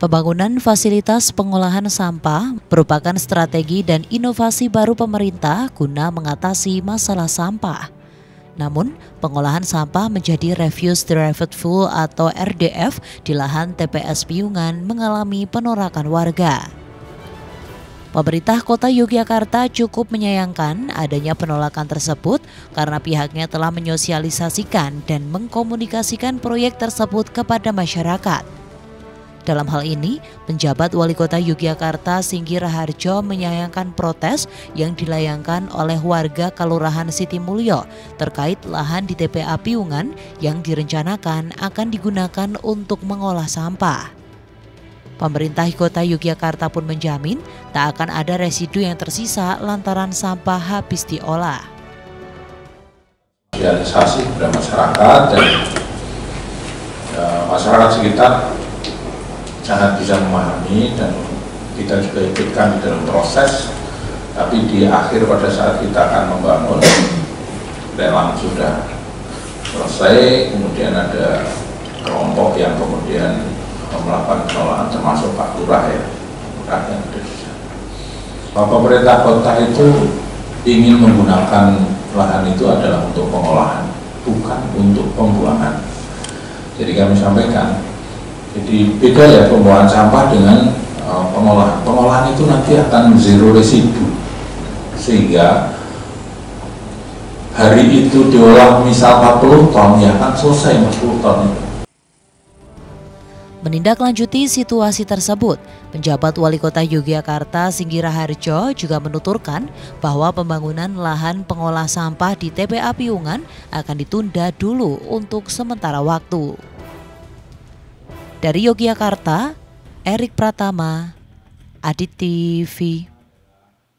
Pembangunan fasilitas pengolahan sampah merupakan strategi dan inovasi baru pemerintah guna mengatasi masalah sampah. Namun, pengolahan sampah menjadi refuse derived fuel atau RDF di lahan TPS Piungan mengalami penolakan warga. Pemerintah Kota Yogyakarta cukup menyayangkan adanya penolakan tersebut karena pihaknya telah menyosialisasikan dan mengkomunikasikan proyek tersebut kepada masyarakat. Dalam hal ini, penjabat Wali Kota Yogyakarta Singgi Raharjo menyayangkan protes yang dilayangkan oleh warga Kelurahan Siti Mulyo terkait lahan di TPA Piungan yang direncanakan akan digunakan untuk mengolah sampah. Pemerintah Kota Yogyakarta pun menjamin tak akan ada residu yang tersisa lantaran sampah habis diolah. Sosialisasi kepada masyarakat dan masyarakat sekitar sangat bisa memahami dan kita juga ikutkan di dalam proses, tapi di akhir pada saat kita akan membangun lelang sudah selesai, kemudian ada kelompok yang kemudian melakukan penolakan termasuk Pak Lurah ya, yang ada di sana. Pemerintah kota itu ingin menggunakan lahan itu adalah untuk pengolahan, bukan untuk pembuangan. Jadi kami sampaikan, jadi beda ya pembuangan sampah dengan pengolahan. Pengolahan itu nanti akan zero residu, sehingga hari itu diolah misal 40 ton, ya akan selesai 40 ton itu. Menindaklanjuti situasi tersebut, penjabat Wali Kota Yogyakarta Singgi Raharjo juga menuturkan bahwa pembangunan lahan pengolah sampah di TPA Piungan akan ditunda dulu untuk sementara waktu. Dari Yogyakarta, Erik Pratama, Adit TV.